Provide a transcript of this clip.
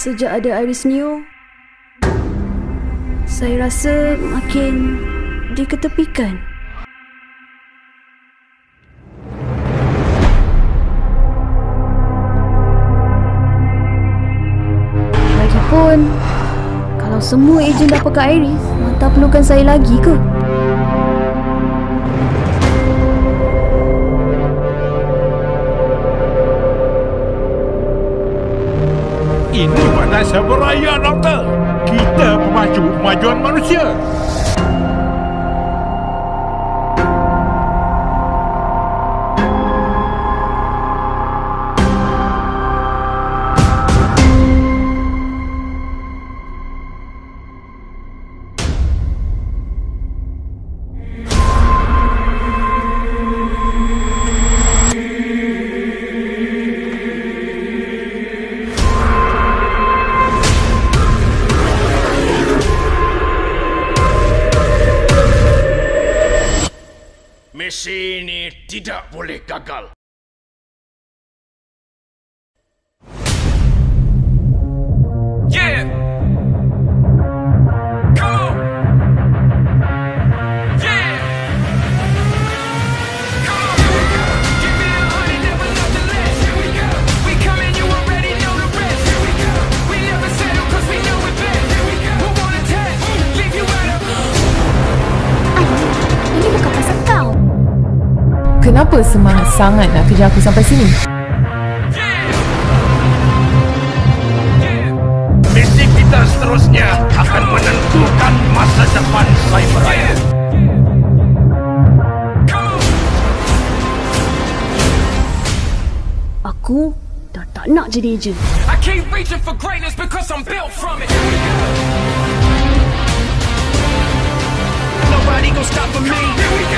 Sejak ada Iris Neo, saya rasa makin diketepikan. Lagipun, kalau semua ejen dah pakai Iris, tak perlukan saya lagi ke? Ini badan seberaya, Doktor. Kita pemacu kemajuan manusia. Misi ini tidak boleh gagal. Yeah! Come on! Yeah! Come on, here we go. Give me 100, never nothing less. Here we go. We come in, you already know the rest. Here we go. We never settle cause we know it best. Here we go. Who wanna test? Leave you out of... Ini bukan pasal kau. Kenapa semangat sangat nak kejar aku sampai sini? Misi kita seterusnya akan menentukan masa depan Cyberaya. Aku dah tak nak jadi ejen. I keep reaching for greatness because I'm built from it. Nobody gon' stop for me.